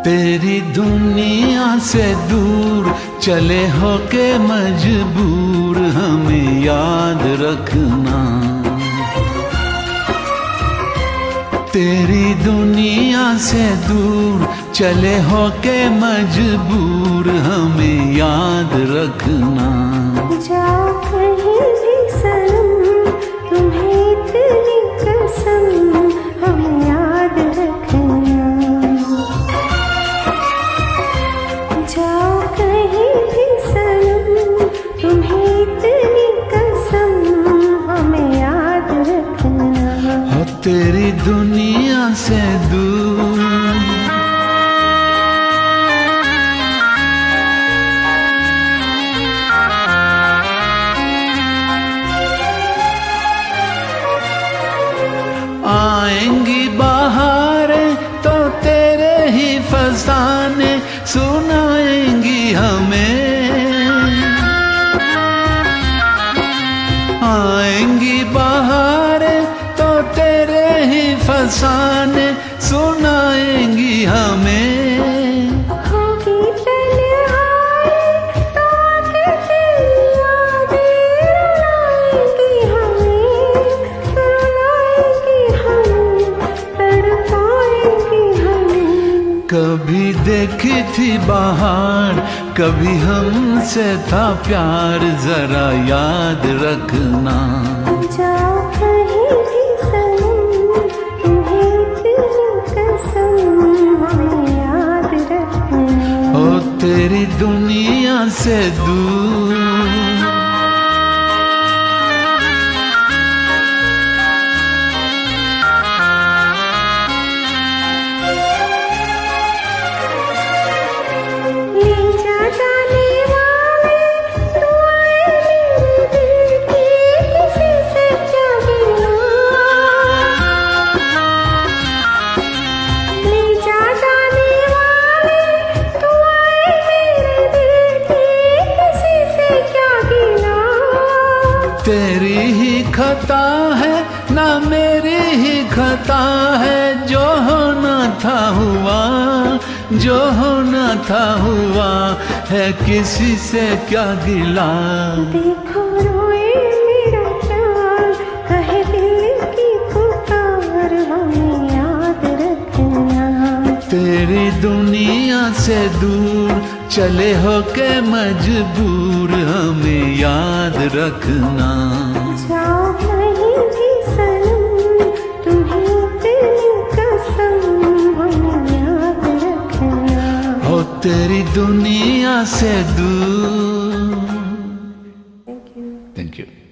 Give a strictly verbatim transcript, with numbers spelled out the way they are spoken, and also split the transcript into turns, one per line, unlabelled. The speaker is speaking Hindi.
तेरी दुनिया से दूर चले हो के मजबूर हमें याद रखना। तेरी दुनिया से दूर चले हो के मजबूर हमें याद रखना।
जाओ कहीं भी सनम तुम्हें इतनी कसम हमें याद रखना। जाओ कहीं भी सनम तुम्हें इतनी कसम हमें याद रखना।
हो तेरी दुनिया से दूर आएंगी बहारें तो तेरे ही फसाने सुनाएंगी हमें। आएंगी बहारें तो तेरे ही फसाने सुनाएंगी हमें।
होगी तन्हाई तो आके तेरी यादें रुलाएंगी हमें, रुलाएंगी हमें, तड़पाएंगी हमें।
कभी देखी थी बाहर कभी हमसे था प्यार जरा याद रखना।
जाओ कहीं भी सनम तुम्हें इतनी कसम हमें याद रखना।
ओ तेरी दुनिया से दूर तेरी ही खता है ना मेरी ही खता है, जो होना था हुआ, जो होना था हुआ है, किसी से क्या गिला।
देखो रोए मेरा चाल कहे दिल की पुकार हमें याद रखना।
तेरी दुनिया से दूर चले हो के मजबूर हमें याद रखना।
जाओ कहीं भी सनम तुम्हें इतनी कसम हमें याद रखना।
हो तेरी दुनिया से दूर।
Thank you.
Thank you.